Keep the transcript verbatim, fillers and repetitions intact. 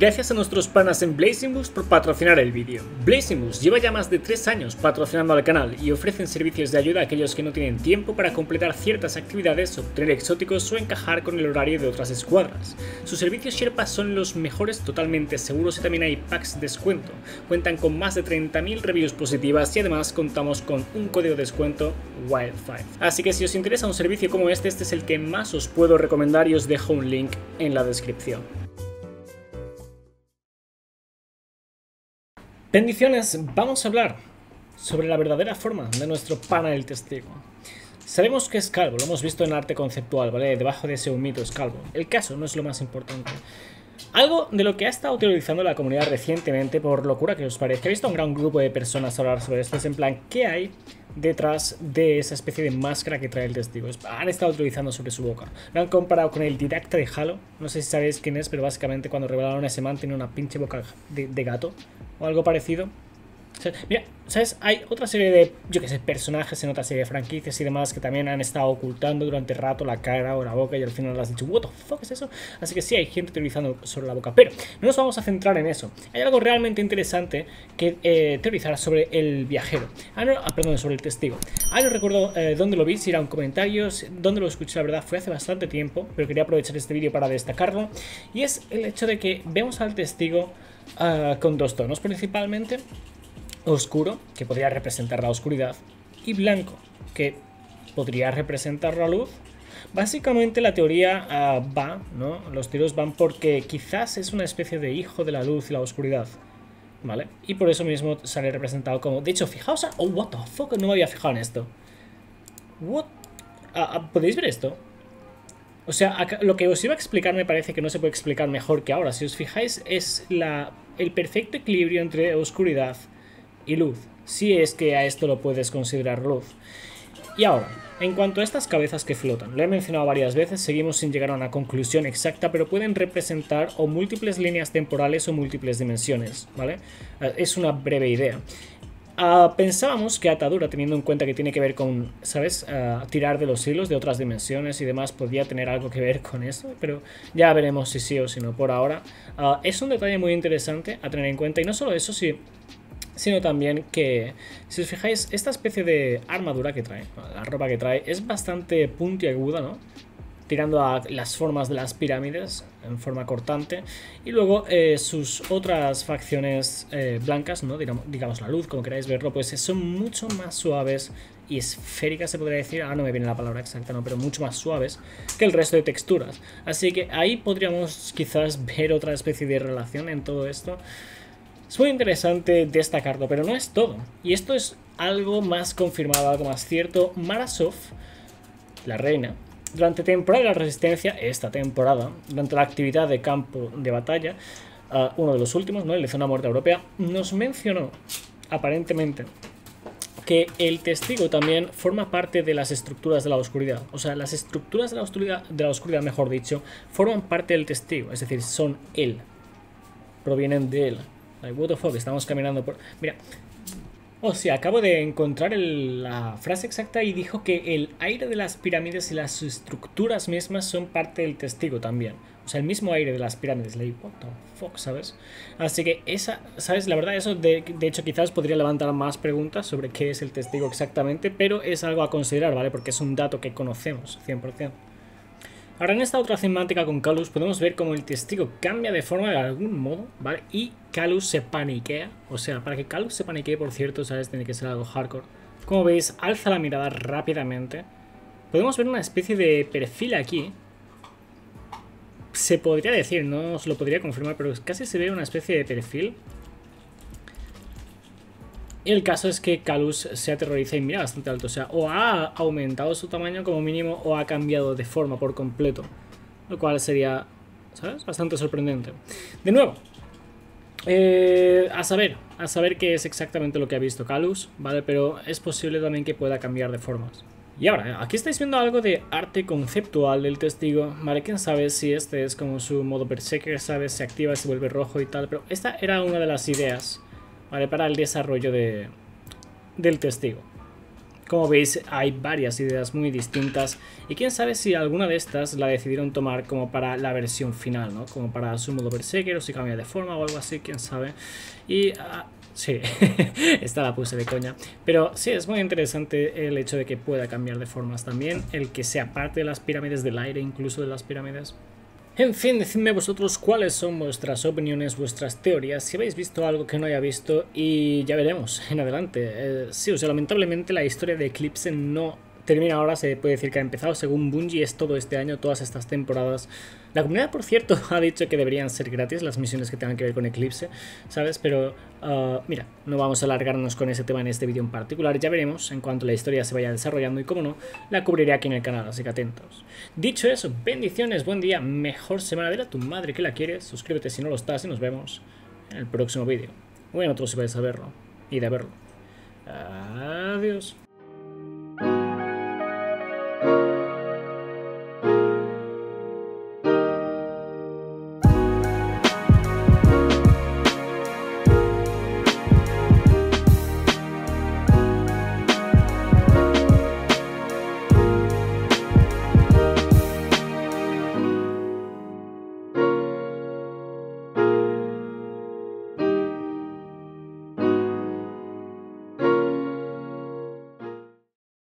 Gracias a nuestros panas en Blazing Boost por patrocinar el vídeo. Blazing Boost lleva ya más de tres años patrocinando al canal y ofrecen servicios de ayuda a aquellos que no tienen tiempo para completar ciertas actividades, obtener exóticos o encajar con el horario de otras escuadras. Sus servicios Sherpa son los mejores, totalmente seguros, y también hay packs de descuento. Cuentan con más de treinta mil reviews positivas y además contamos con un código de descuento Wild cinco. Así que si os interesa un servicio como este, este es el que más os puedo recomendar y os dejo un link en la descripción. Bendiciones, vamos a hablar sobre la verdadera forma de nuestro pana el testigo. Sabemos que es calvo, lo hemos visto en arte conceptual, ¿vale? Debajo de ese humito es calvo. El caso no es lo más importante. Algo de lo que ha estado teorizando la comunidad recientemente, por locura que os parezca, he visto a un gran grupo de personas hablar sobre esto, es en plan, ¿qué hay detrás de esa especie de máscara que trae el testigo? Han estado utilizando sobre su boca. Lo han comparado con el didacta de Halo, no sé si sabéis quién es, pero básicamente cuando revelaron a ese man tenía una pinche boca de, de gato o algo parecido. O sea, mira, ¿sabes? Hay otra serie de, yo que sé, personajes en otra serie de franquicias y demás que también han estado ocultando durante rato la cara o la boca y al final has dicho, what the fuck es eso? Así que sí, hay gente teorizando sobre la boca, pero no nos vamos a centrar en eso. Hay algo realmente interesante que eh, teorizar sobre el viajero. Ah, no, ah, perdón, sobre el testigo. Ah, no recuerdo eh, dónde lo vi, si era un comentario, dónde lo escuché, la verdad, fue hace bastante tiempo, pero quería aprovechar este vídeo para destacarlo. Y es el hecho de que vemos al testigo uh, con dos tonos, principalmente oscuro, que podría representar la oscuridad, y blanco, que podría representar la luz. Básicamente la teoría uh, va, ¿no? Los tiros van porque quizás es una especie de hijo de la luz y la oscuridad, ¿vale? Y por eso mismo sale representado como... De hecho, fijaos... A... Oh, what the fuck, no me había fijado en esto. What? Uh, uh, ¿Podéis ver esto? O sea, acá, lo que os iba a explicar me parece que no se puede explicar mejor que ahora. Si os fijáis, es la, el perfecto equilibrio entre oscuridad y luz, si es que a esto lo puedes considerar luz. Y ahora, en cuanto a estas cabezas que flotan, lo he mencionado varias veces, seguimos sin llegar a una conclusión exacta, pero pueden representar o múltiples líneas temporales o múltiples dimensiones, ¿vale? Es una breve idea. Uh, pensábamos que atadura, teniendo en cuenta que tiene que ver con, ¿sabes? Uh, tirar de los hilos de otras dimensiones y demás, podría tener algo que ver con eso, pero ya veremos si sí o si no por ahora. Uh, es un detalle muy interesante a tener en cuenta, y no solo eso, sí, sino también que, si os fijáis, esta especie de armadura que trae, la ropa que trae, es bastante puntiaguda, ¿no? Tirando a las formas de las pirámides en forma cortante, y luego eh, sus otras facciones eh, blancas, ¿no? Digamos, digamos la luz, como queráis verlo, pues son mucho más suaves y esféricas, se podría decir, ah, no me viene la palabra exacta, no, pero mucho más suaves que el resto de texturas. Así que ahí podríamos quizás ver otra especie de relación en todo esto. Es muy interesante destacarlo, pero no es todo. Y esto es algo más confirmado, algo más cierto. Mara Sov, la reina, durante temporada de la Resistencia, esta temporada, durante la actividad de campo de batalla, uh, uno de los últimos, ¿no? El de zona muerta europea, nos mencionó, aparentemente, que el testigo también forma parte de las estructuras de la oscuridad. O sea, las estructuras de la oscuridad, de la oscuridad, mejor dicho, forman parte del testigo. Es decir, son él. Provienen de él. Like, what the fuck, estamos caminando por... Mira, o sea, acabo de encontrar el, la frase exacta y dijo que el aire de las pirámides y las estructuras mismas son parte del testigo también. O sea, el mismo aire de las pirámides. Like, what the fuck, ¿sabes? Así que esa, ¿sabes? La verdad, eso de, de hecho quizás podría levantar más preguntas sobre qué es el testigo exactamente, pero es algo a considerar, ¿vale? Porque es un dato que conocemos cien por cien. Ahora, en esta otra cinemática con Calus podemos ver cómo el testigo cambia de forma de algún modo, ¿vale? Y Calus se paniquea. O sea, para que Calus se paniquee, por cierto, ¿sabes? Tiene que ser algo hardcore. Como veis, alza la mirada rápidamente. Podemos ver una especie de perfil aquí. Se podría decir, no os lo podría confirmar, pero casi se ve una especie de perfil. Y el caso es que Calus se aterroriza y mira bastante alto. O sea, o ha aumentado su tamaño como mínimo o ha cambiado de forma por completo. Lo cual sería, ¿sabes? Bastante sorprendente. De nuevo, eh, a saber, a saber qué es exactamente lo que ha visto Calus, ¿vale? Pero es posible también que pueda cambiar de formas. Y ahora, aquí estáis viendo algo de arte conceptual del testigo, ¿vale? Quién sabe si este es como su modo berserker, ¿sabes? Se activa, se vuelve rojo y tal. Pero esta era una de las ideas, ¿vale? Para el desarrollo de, del testigo. Como veis, hay varias ideas muy distintas y quién sabe si alguna de estas la decidieron tomar como para la versión final, ¿no? Como para su modo Berserker o si cambia de forma o algo así, quién sabe. Y... Uh, sí, esta la puse de coña. Pero sí, es muy interesante el hecho de que pueda cambiar de formas también, el que sea parte de las pirámides, del aire incluso de las pirámides. En fin, decidme vosotros cuáles son vuestras opiniones, vuestras teorías, si habéis visto algo que no haya visto y ya veremos en adelante. Eh, sí, o sea, lamentablemente la historia de Eclipse no termina ahora, se puede decir que ha empezado. Según Bungie es todo este año, todas estas temporadas. La comunidad, por cierto, ha dicho que deberían ser gratis las misiones que tengan que ver con Eclipse, ¿sabes? Pero, uh, mira, no vamos a alargarnos con ese tema en este vídeo en particular. Ya veremos en cuanto la historia se vaya desarrollando y, como no, la cubriré aquí en el canal, así que atentos. Dicho eso, bendiciones, buen día, mejor semana, de a tu madre que la quieres. Suscríbete si no lo estás y nos vemos en el próximo vídeo. O en otro si vais a verlo y de verlo. Adiós.